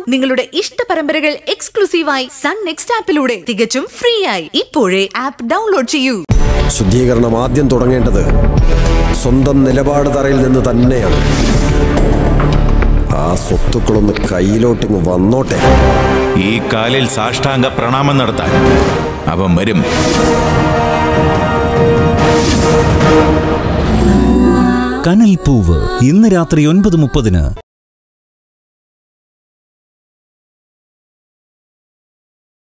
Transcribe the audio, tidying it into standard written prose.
നിങ്ങളുടെ ഇഷ്ട പരമ്പരകൾ എക്സ്ക്ലൂസീവായി സൺ നെക്സ്റ്റ് ആപ്പിലൂടെ തികച്ചും ഫ്രീ ആയി ഇപ്പോഴേ ആപ്പ് ഡൗൺലോഡ് ചെയ്യൂ. ശുദ്ധീകരണം ആദ്യം തുടങ്ങേണ്ടത് സ്വന്തം നിലപാട് തറയിൽ നിന്ന് തന്നെയാണ്. ആ സ്വത്തുക്കളൊന്ന് കയ്യിലോട്ടിങ് വന്നോട്ടെ. ഈ കാലിൽ സാഷ്ടാംഗ പ്രണാമം നടത്താൻ അവൻ വരും. കനൽപ്പൂവ് ഇന്ന് രാത്രി 9:30.